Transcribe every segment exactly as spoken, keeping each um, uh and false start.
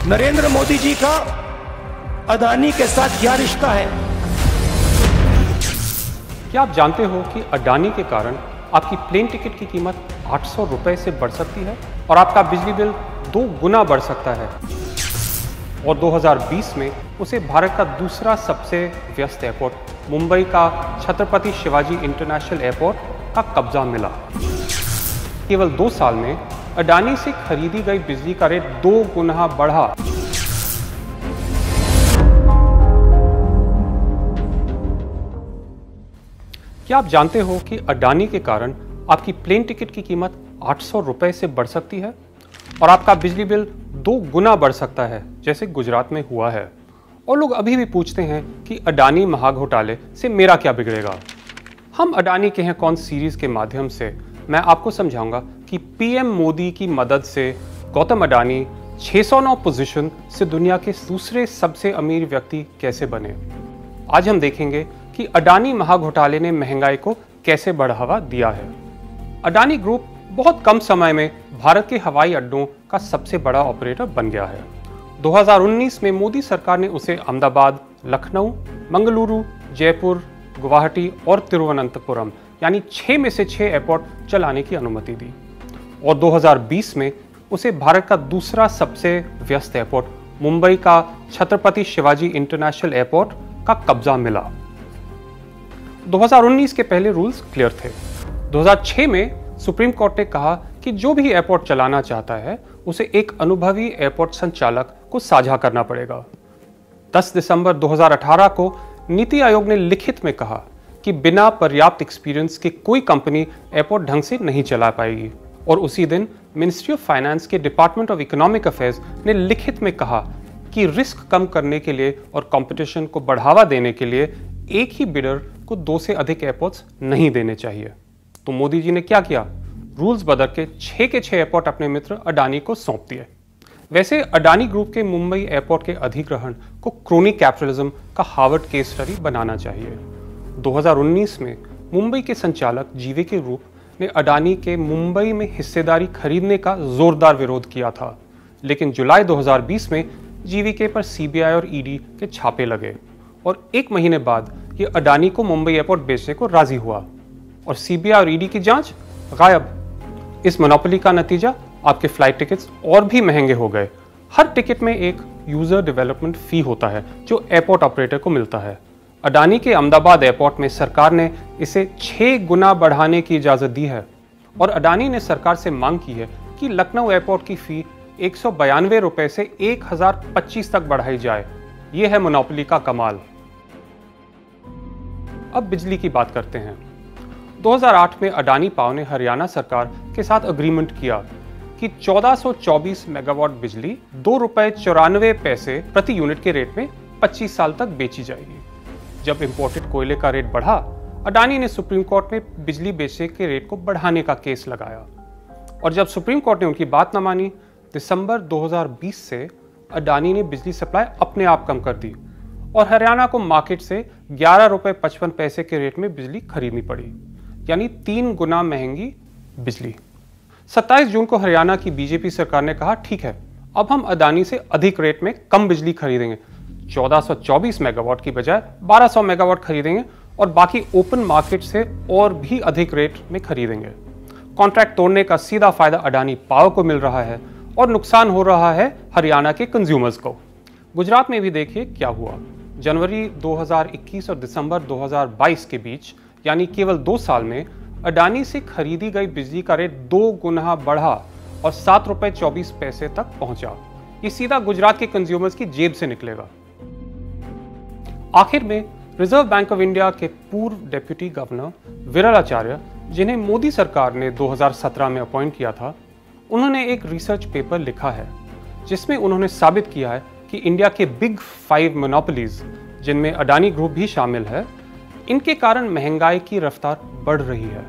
नरेंद्र मोदी जी का अडानी के साथ क्या रिश्ता है? क्या आप जानते हो कि अडानी के कारण आपकी प्लेन टिकट की कीमत आठ सौ रुपए से बढ़ सकती है और आपका बिजली बिल दो गुना बढ़ सकता है। और दो हज़ार बीस में उसे भारत का दूसरा सबसे व्यस्त एयरपोर्ट मुंबई का छत्रपति शिवाजी इंटरनेशनल एयरपोर्ट का कब्जा मिला। केवल दो साल में अडानी से खरीदी गई बिजली का रेट दो गुना बढ़ा। क्या आप जानते हो कि अडानी के कारण आपकी प्लेन टिकट की कीमत आठ सौ रुपए से बढ़ सकती है और आपका बिजली बिल दो गुना बढ़ सकता है, जैसे गुजरात में हुआ है। और लोग अभी भी पूछते हैं कि अडानी महाघोटाले से मेरा क्या बिगड़ेगा। हम अडानी के हैं कौन सीरीज के माध्यम से मैं आपको समझाऊंगा कि पीएम मोदी की मदद से गौतम अडानी छह सौ नौ पोजीशन से दुनिया के दूसरे सबसे अमीर व्यक्ति कैसे बने। आज हम देखेंगे कि अडानी महाघोटाले ने महंगाई को कैसे बढ़ावा दिया है। अडानी ग्रुप बहुत कम समय में भारत के हवाई अड्डों का सबसे बड़ा ऑपरेटर बन गया है। दो हज़ार उन्नीस में मोदी सरकार ने उसे अहमदाबाद, लखनऊ, मंगलुरु, जयपुर, गुवाहाटी और तिरुवनंतपुरम यानी छह में से छह एयरपोर्ट चलाने की अनुमति दी और दो हज़ार बीस में उसे भारत का दूसरा सबसे व्यस्त एयरपोर्ट मुंबई का छत्रपति शिवाजी इंटरनेशनल एयरपोर्ट का कब्जा मिला। दो हज़ार उन्नीस के पहले रूल्स क्लियर थे। दो हज़ार छह में सुप्रीम कोर्ट ने कहा कि जो भी एयरपोर्ट चलाना चाहता है उसे एक अनुभवी एयरपोर्ट संचालक को साझा करना पड़ेगा। दस दिसंबर दो हज़ार अठारह को नीति आयोग ने लिखित में कहा कि बिना पर्याप्त एक्सपीरियंस के कोई कंपनी एयरपोर्ट ढंग से नहीं चला पाएगी और उसी दिन मिनिस्ट्री ऑफ फाइनेंस के डिपार्टमेंट ऑफ इकोनॉमिक अफेयर्स ने लिखित में कहा कि रिस्क कम करने के लिए और कंपटीशन को बढ़ावा देने के लिए एक ही बिडर को दो से अधिक एयरपोर्ट्स नहीं देने चाहिए। तो मोदी जी ने क्या किया? रूल्स बदल के छह के छह एयरपोर्ट अपने मित्र अडानी को सौंप दिए। वैसे अडानी ग्रुप के मुंबई एयरपोर्ट के अधिग्रहण को क्रोनी कैपिटलिज्म का हार्वर्ड केस स्टडी बनाना चाहिए। दो हज़ार उन्नीस में मुंबई के संचालक जीवीके ग्रुप ने अडानी के मुंबई में हिस्सेदारी खरीदने का जोरदार विरोध किया था, लेकिन जुलाई दो हज़ार बीस में जीवीके पर सीबीआई और ईडी के छापे लगे और एक महीने बाद ये अडानी को मुंबई एयरपोर्ट बेचने को राजी हुआ और सीबीआई और ईडी की जांच गायब। इस मोनोपोली का नतीजा आपके फ्लाइट टिकट्स और भी महंगे हो गए। हर टिकट में एक यूजर डेवलपमेंट फी होता है जो एयरपोर्ट ऑपरेटर को मिलता है। अडानी के अहमदाबाद एयरपोर्ट में सरकार ने इसे छह गुना बढ़ाने की इजाजत दी है और अडानी ने सरकार से मांग की है कि लखनऊ एयरपोर्ट की फी एक सौ बयानवे रुपए से एक हजार पच्चीस तक बढ़ाई जाए। यह है मोनोपोली का कमाल। अब बिजली की बात करते हैं। दो हज़ार आठ में अडानी पावर ने हरियाणा सरकार के साथ अग्रीमेंट किया कि चौदह सौ चौबीस मेगावाट बिजली दो रुपए चौरानवे पैसे प्रति यूनिट के रेट में पच्चीस साल तक बेची जाएगी। जब इंपोर्टेड कोयले का रेट बढ़ा, अडानी ने सुप्रीम कोर्ट में बिजली बेचने के रेट को बढ़ाने का केस लगाया और जब सुप्रीम कोर्ट ने उनकी बात न मानी, दिसंबर दो हज़ार बीस से अडानी ने बिजली सप्लाई अपने आप कम कर दी और हरियाणा को मार्केट से ग्यारह रुपए पचपन पैसे के रेट में बिजली खरीदनी पड़ी, यानी तीन गुना महंगी बिजली। सत्ताईस जून को हरियाणा की बीजेपी सरकार ने कहा ठीक है, अब हम अडानी से अधिक रेट में कम बिजली खरीदेंगे, चौदह सौ चौबीस मेगावाट की बजाय बारह सौ मेगावाट खरीदेंगे और बाकी ओपन मार्केट से और भी अधिक रेट में खरीदेंगे। कॉन्ट्रैक्ट तोड़ने का सीधा फायदा अडानी पावर को मिल रहा है और नुकसान हो रहा है हरियाणा के कंज्यूमर्स को। गुजरात में भी देखिए क्या हुआ। जनवरी दो हज़ार इक्कीस और दिसंबर दो हज़ार बाईस के बीच, यानी केवल दो साल में अडानी से खरीदी गई बिजली का रेट दो गुना बढ़ा और सात रुपए चौबीस पैसे तक पहुंचा। ये सीधा गुजरात के कंज्यूमर्स की जेब से निकलेगा। आखिर में रिजर्व बैंक ऑफ इंडिया के पूर्व डेप्यूटी गवर्नर विरल आचार्य, जिन्हें मोदी सरकार ने दो हज़ार सत्रह में अपॉइंट किया था, उन्होंने एक रिसर्च पेपर लिखा है जिसमें उन्होंने साबित किया है कि इंडिया के बिग फाइव मोनोपोलीज, जिनमें अडानी ग्रुप भी शामिल है, इनके कारण महंगाई की रफ्तार बढ़ रही है।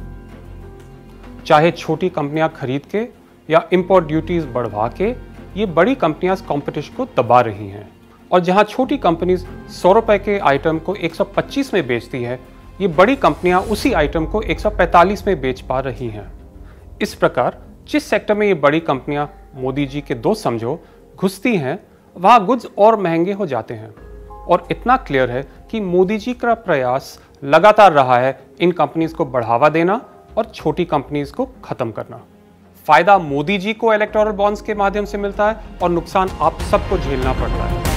चाहे छोटी कंपनियां खरीद के या इंपोर्ट ड्यूटीज बढ़वा के, ये बड़ी कंपनियां कंपटीशन को दबा रही हैं और जहां छोटी कंपनीज सौ रुपए के आइटम को एक सौ पच्चीस में बेचती है, ये बड़ी कंपनियां उसी आइटम को एक सौ पैंतालीस में बेच पा रही हैं। इस प्रकार जिस सेक्टर में ये बड़ी कंपनियां मोदी जी के दोस्त समझो, घुसती हैं वहां गुड्स और महंगे हो जाते हैं। और इतना क्लियर है कि मोदी जी का प्रयास लगातार रहा है इन कंपनीज को बढ़ावा देना और छोटी कंपनीज को खत्म करना। फायदा मोदी जी को इलेक्टोरल बॉन्ड्स के माध्यम से मिलता है और नुकसान आप सबको झेलना पड़ता है।